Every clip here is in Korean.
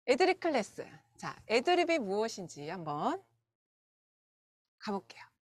애드립 클래스. 자, 애드립이 무엇인지 한번 가볼게요.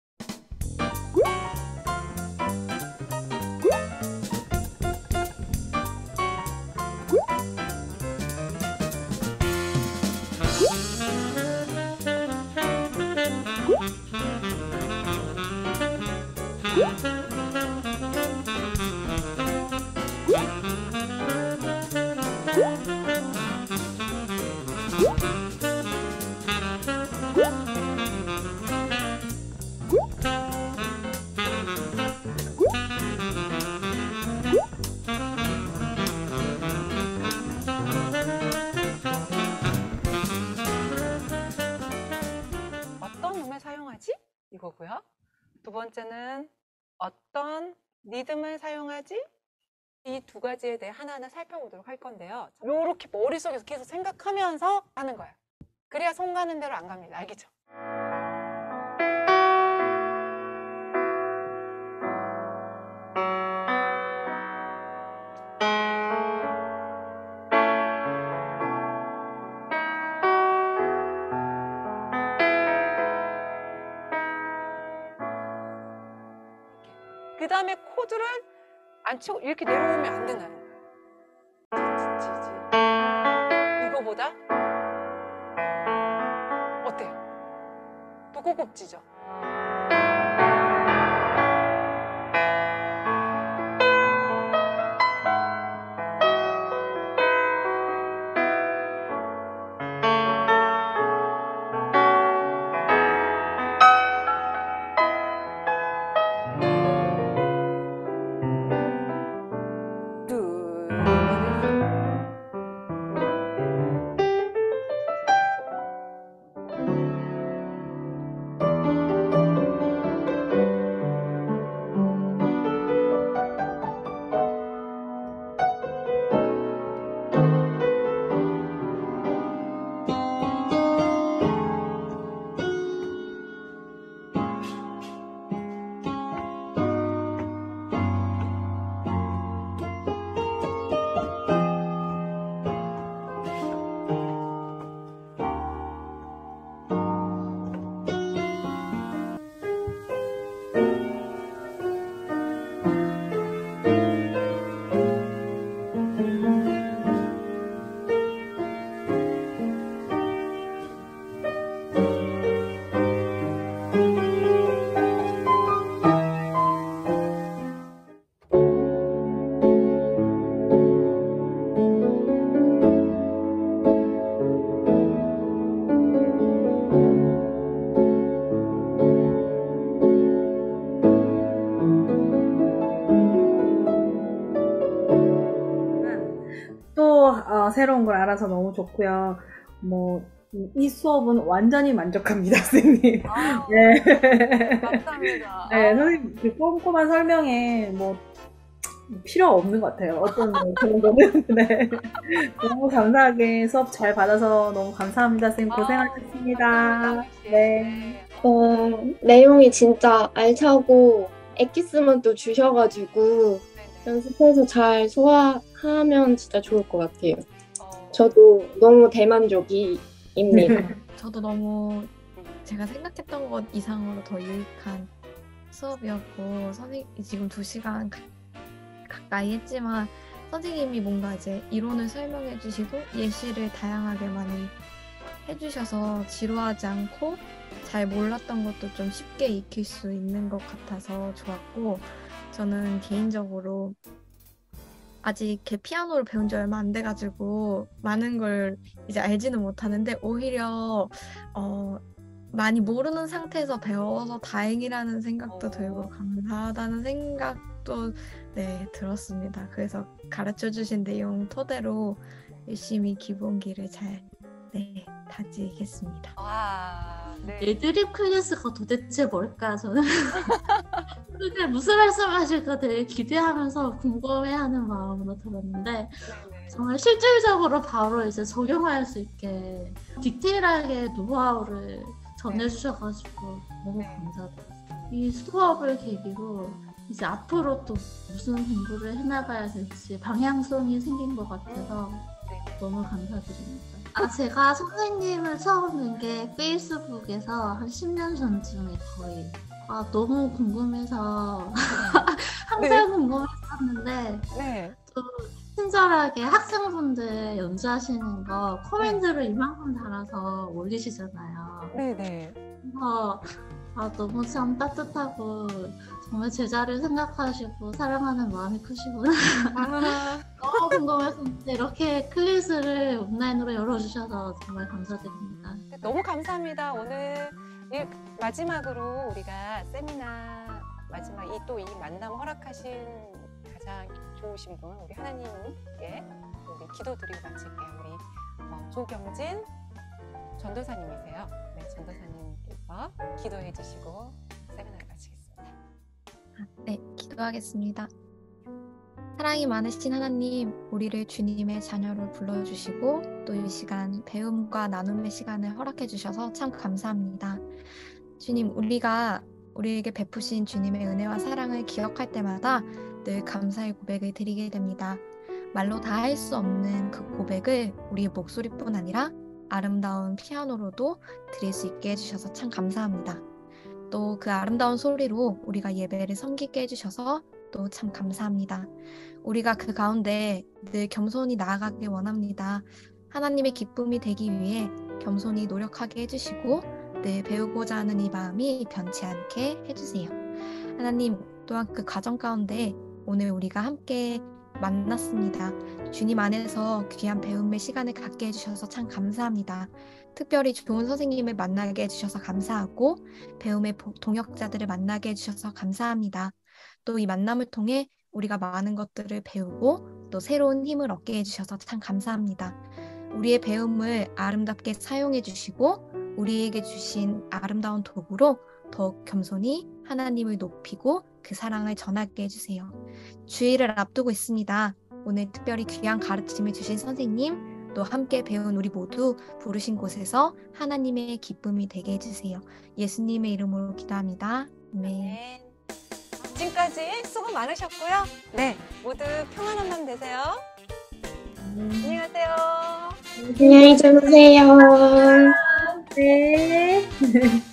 어떤 음을 사용하지? 이거고요. 두 번째는 어떤 리듬을 사용하지? 이 두 가지에 대해 하나하나 살펴보도록 할 건데요. 이렇게 머릿속에서 계속 생각하면서 하는 거예요. 그래야 손 가는 대로 안 갑니다. 알겠죠? 그 다음에 코드를 안 치고 이렇게 내려오면 안 된다는 거예요. 이거보다 어때요? 더 고급지죠? 새로운 걸 알아서 너무 좋고요. 이 수업은 완전히 만족합니다, 선생님. 네. 감사합니다. 네, 선생님 그 꼼꼼한 설명에 필요가 없는 것 같아요. 어떤 그런 거는. 네. 너무 감사하게 수업 잘 받아서 너무 감사합니다, 선생님. 고생하셨습니다. 네. 내용이 진짜 알차고 엑기스만 또 주셔가지고 연습해서 잘 소화하면 진짜 좋을 것 같아요. 저도 너무 대만족입니다. 저도 너무 제가 생각했던 것 이상으로 더 유익한 수업이었고, 선생님 지금 2시간 가까이 했지만 선생님이 뭔가 이제 이론을 설명해 주시고 예시를 다양하게 많이 해주셔서 지루하지 않고 잘 몰랐던 것도 좀 쉽게 익힐 수 있는 것 같아서 좋았고, 저는 개인적으로 아직 이렇게 피아노를 배운 지 얼마 안 돼가지고 많은 걸 이제 알지는 못하는데 오히려 많이 모르는 상태에서 배워서 다행이라는 생각도 들고 감사하다는 생각도 들었습니다. 그래서 가르쳐 주신 내용 토대로 열심히 기본기를 잘 다지겠습니다. 네. 애드립 클래스가 도대체 뭘까? 저는 그게 무슨 말씀하실까 되게 기대하면서 궁금해하는 마음으로 들었는데 정말 실질적으로 바로 이제 적용할 수 있게 디테일하게 노하우를 전해주셔가지고 너무 감사드렸어요. 이 수업을 계기로 이제 앞으로 또 무슨 공부를 해나가야 될지 방향성이 생긴 것 같아서 너무 감사드립니다. 제가 선생님을 처음 뵌 게 페이스북에서 한 10년 전쯤에 거의. 너무 궁금해서 항상 궁금했었는데 네. 또 친절하게 학생분들 연주하시는 거 코멘트를 이만큼 달아서 올리시잖아요. 네네. 그래서 너무 참 따뜻하고 정말 제자를 생각하시고 사랑하는 마음이 크시구나. 아, 너무 궁금했었는데 이렇게 클래스를 온라인으로 열어주셔서 정말 감사드립니다. 너무 감사합니다. 오늘 마지막으로 우리가 세미나 마지막 이 만남 허락하신 가장 좋으신 분 우리 하나님께 우리 기도드리고 마칠게요. 우리 조경진 전도사님이세요. 네, 전도사님께서 기도해 주시고 세미나를 마치겠습니다. 네, 기도하겠습니다. 사랑이 많으신 하나님, 우리를 주님의 자녀로 불러주시고 또 이 시간 배움과 나눔의 시간을 허락해 주셔서 참 감사합니다. 주님, 우리가 우리에게 베푸신 주님의 은혜와 사랑을 기억할 때마다 늘 감사의 고백을 드리게 됩니다. 말로 다 할 수 없는 그 고백을 우리의 목소리뿐 아니라 아름다운 피아노로도 드릴 수 있게 해주셔서 참 감사합니다. 또 그 아름다운 소리로 우리가 예배를 섬기게 해주셔서 또 참 감사합니다. 우리가 그 가운데 늘 겸손히 나아가길 원합니다. 하나님의 기쁨이 되기 위해 겸손히 노력하게 해주시고 늘 배우고자 하는 이 마음이 변치 않게 해주세요. 하나님, 또한 그 과정 가운데 오늘 우리가 함께 만났습니다. 주님 안에서 귀한 배움의 시간을 갖게 해주셔서 참 감사합니다. 특별히 좋은 선생님을 만나게 해주셔서 감사하고 배움의 동역자들을 만나게 해주셔서 감사합니다. 또 이 만남을 통해 우리가 많은 것들을 배우고 또 새로운 힘을 얻게 해주셔서 참 감사합니다. 우리의 배움을 아름답게 사용해 주시고 우리에게 주신 아름다운 도구로 더욱 겸손히 하나님을 높이고 그 사랑을 전하게 해주세요. 주일을 앞두고 있습니다. 오늘 특별히 귀한 가르침을 주신 선생님, 또 함께 배운 우리 모두 부르신 곳에서 하나님의 기쁨이 되게 해주세요. 예수님의 이름으로 기도합니다. 아멘. 네. 지금까지 수고 많으셨고요. 네, 모두 평안한 밤 되세요. 안녕히 가세요. 안녕히 주무세요. 네.